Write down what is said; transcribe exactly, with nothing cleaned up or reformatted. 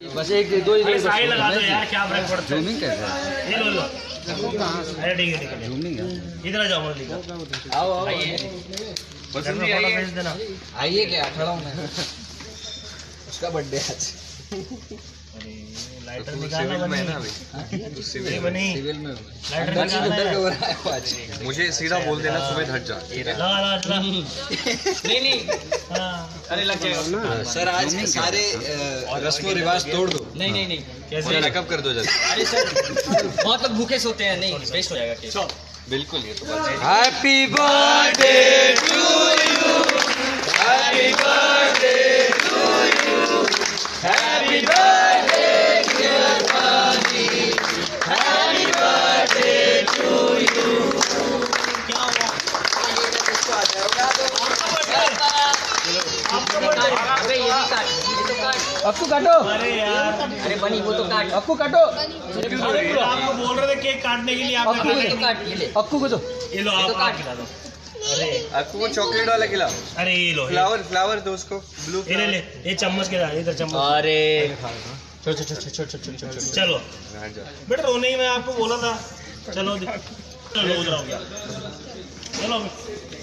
बस एक दो ही साइड लगा दो यार, क्या फर्क पड़ता है। जूमिंग कैसे है? ये लो लो। अरे ठीक है ठीक है। जूमिंग है। इधर आ जाओ मोदी का। आओ आओ पसंद नहीं आई भेज देना। आइए क्या खड़ा हूँ मैं। उसका बर्थडे आज। अरे लाइटर निकालना बनी ना अभी सिविल में नहीं, सिविल में लाइटर निकालना है। हो रहा है आज। मुझे सीधा बोल देना सुबह हट जा। ला ला ला नहीं नहीं हाँ अरे लग जाएगा सर। आज सारे रस्म रिवाज तोड़ दो। नहीं नहीं नहीं कैसे बैकअप कर दो जल्दी। अरे सर बहुत लोग भूखे सोते हैं। नहीं वेस्ट हो जाएगा केक। बिल्कुल ये तो बात है। Happy birthday to you, happy birthday to you, happy birthday dear पाजी, हैप्पी बर्थडे टू यू। क्या हुआ? अबे ये भी काट, ये तो काट। अक्कू काटो। अरे यार अरे बनी वो तो काट। अक्कू काटो। अरे आपको बोल रहे थे केक काटने के लिए, आपने अक्कू को तो काट। ये ले अक्कू को तो ये लो आप आप खिला दो। अरे आपको वो चॉकलेट वाला खिलाओ। अरे ये लो फ्लावर फ्लावर दो उसको ब्लू ये ले ले ये चम्मच के दाए इधर चम्मच। अरे चलो चलो चलो चलो चलो चलो बेटा रोने ही मैं आपको बोला था। चलो चलो उधर हो गया। चलो